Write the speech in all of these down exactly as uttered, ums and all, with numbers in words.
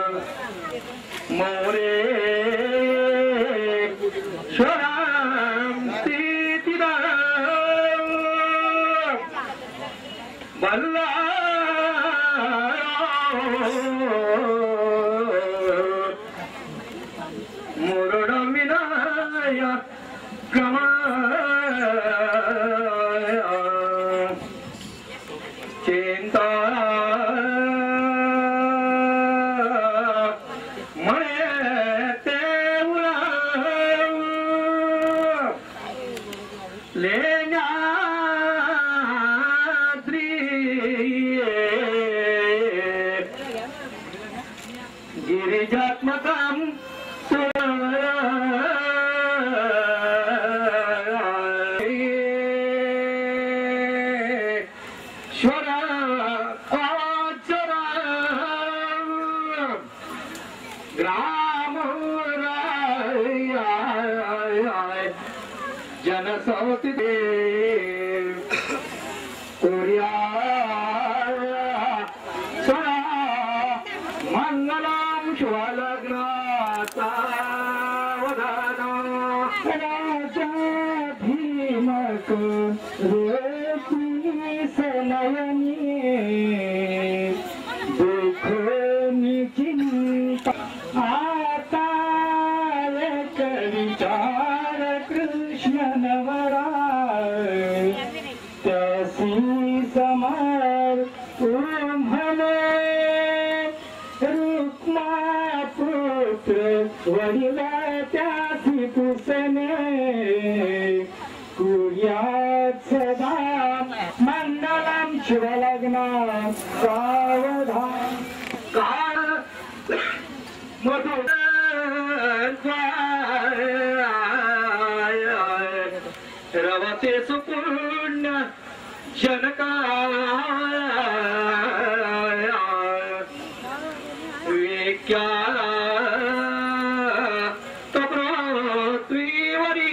मोरे शांती तिदा बल्ला मुरड विनाया कमा चिंता गिरिजात्मकं स्वरा आचरा ग्राम जनसौति कोरिया मंगलम शिवलग्नाचा वदान राजा भीमक रेती सनयनी दुख चिंता आता एक विचार कृष्ण नवरा त्यासी समर तुम्हले रुक्मा पुत्र वडिला त्यासी पुसने कुर्यात सदा मंगलम शिवलग्ना सावधान काळ मधुर रवते सुपुण्य जनका विख्या तपृथ्वीवरी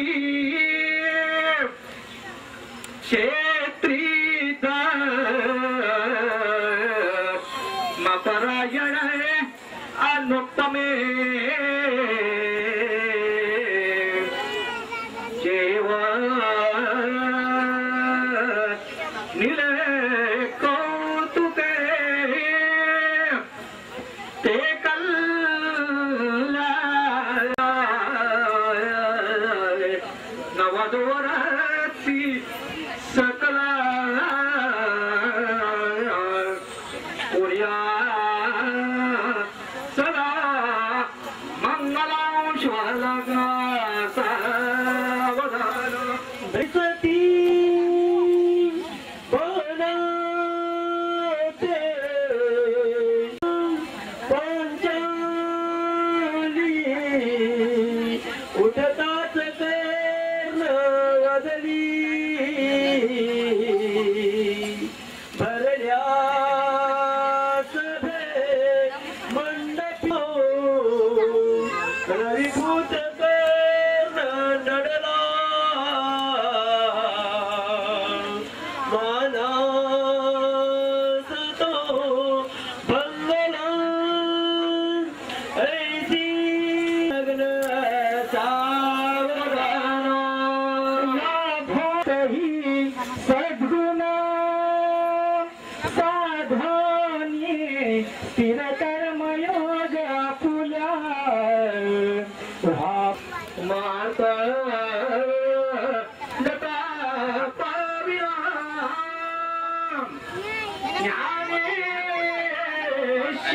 क्षेत्री मपरायण अनुत्तमे जेव नीले कौतुके ते कल्ला नवदोरसी सकला पुर्या सदा मंगलम शिवलग्ना सावधान बैसती बनते पंचाली उठतात कर्ण वदली भरल्या सभे मंडपो रविभूत कर्ण नडला मानसतो भंगला ऐसी लग्न सावधान लाभोतही सद्गुण साधनी स्थिर कर्मयोग आपुल्या माता दत्ता पाविराम ज्ञानेश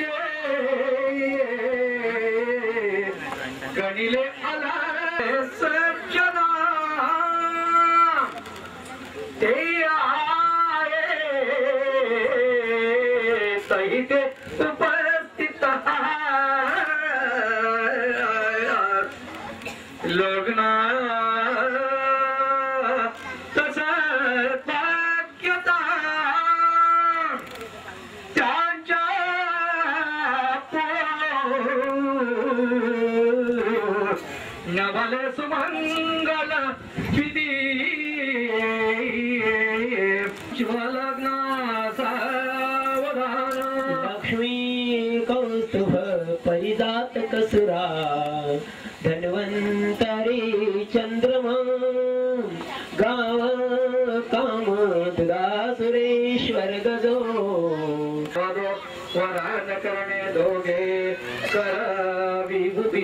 गणिले आला सज्जना ते आये तही ते उपस्थित लग्ना भाग्यता त्यांच्या नवल सुमंगल विधी शिवलग्ना सावधान लक्ष्मी कौस्तुभ नाही जात कसुरा धन्वंतरी चंद्रमा गाव काम तुला सुरेश्वर गजो वरान करणे दोघे कर विभूती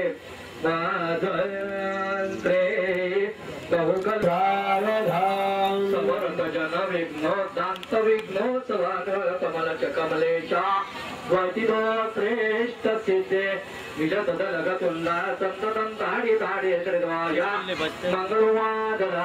माधवंत्रे बहुकल समर्थ जन विघ्नो दांत विघ्नो सवादळ कमलच कमलेशा वर्तितो श्रेष्ठ सिद्धे विजत दलगतुल्ला संततं ताडी ताडी श्रीद्वाया मंगलवादला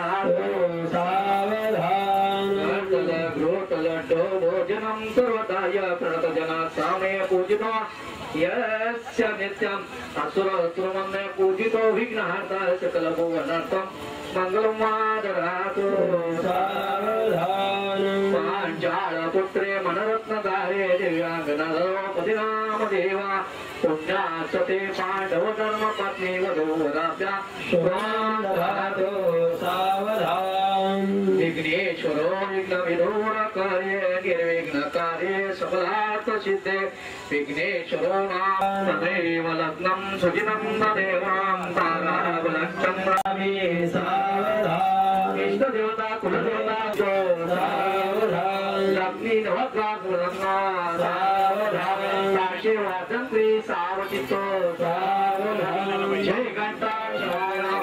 सावधान तल ग्रोतल डो भोजनं सर्वदाय प्रणत जना सामे पूजितो यस्य नित्यं असुर असुरमन्ये पूजितो विघ्नहर्ता सकल भुवनार्थं मंगलवादरातो सावधान पांचाळ पुत्रे मनरत्नधारे दिव्यांगनाम देवा पुण्यासते पांडव धर्म पत्नी वधूवराभ्या शुभांधातो सावधान विघ्नेश्वरो विघ्न विदूर कार्ये निर्विघ्न कार्ये सफलार्थ सिद्धे विघ्नेश्वरो नाम तदेव लग्नं सुजिनं देवां ताराबलचंद्रामि सावधान इष्ट देवता कुलदेवता जो सावधान लग्नी नवग्रह कुलरत्ना सावधान साक्षी वादंत्री सावचितो सावधान जय घंटा शिवाराम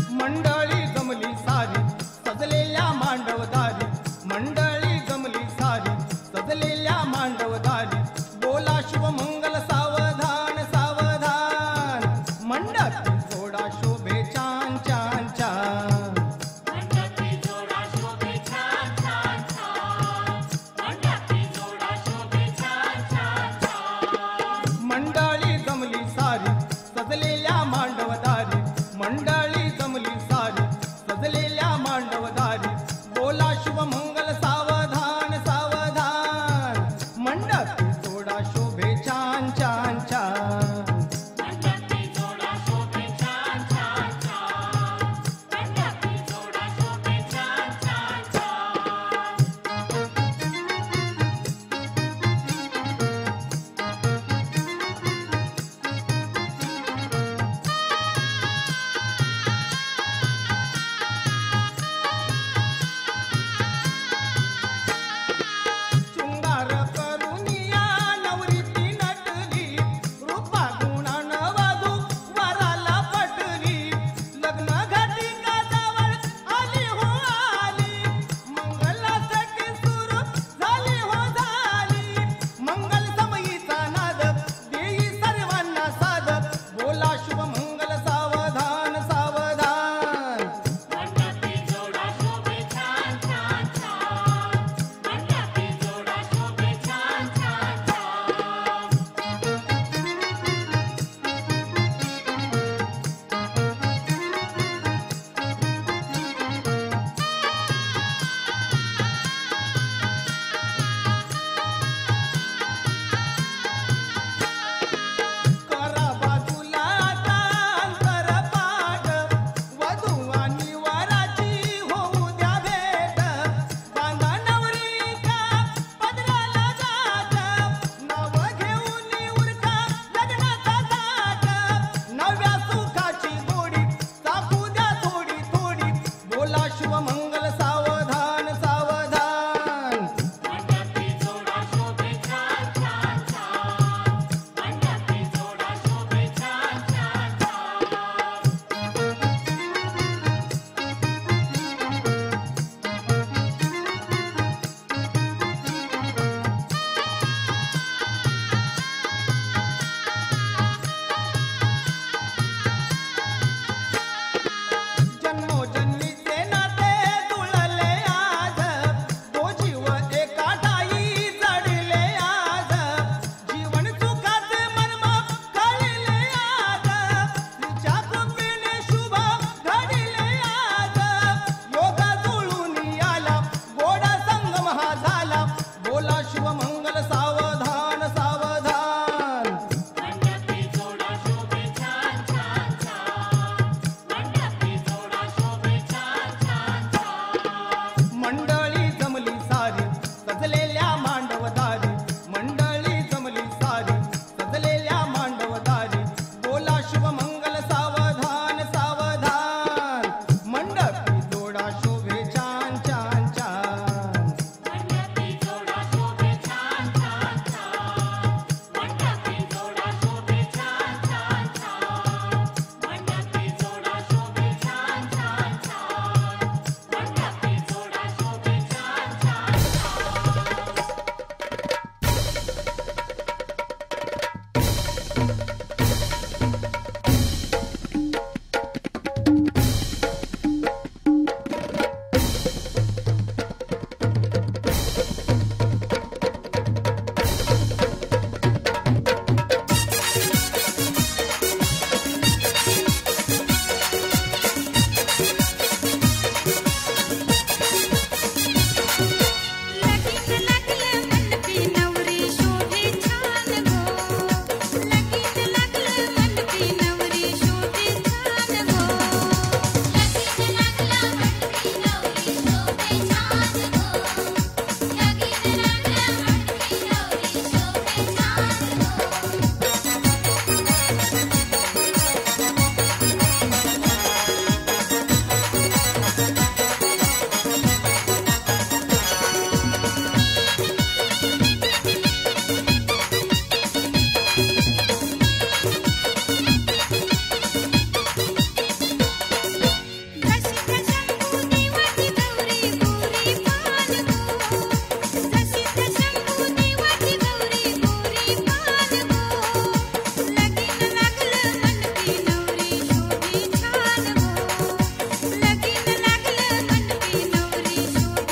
मंडळी जमली सारी सजलेल्या मांडवदारी मंडळी जमली सारी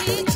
की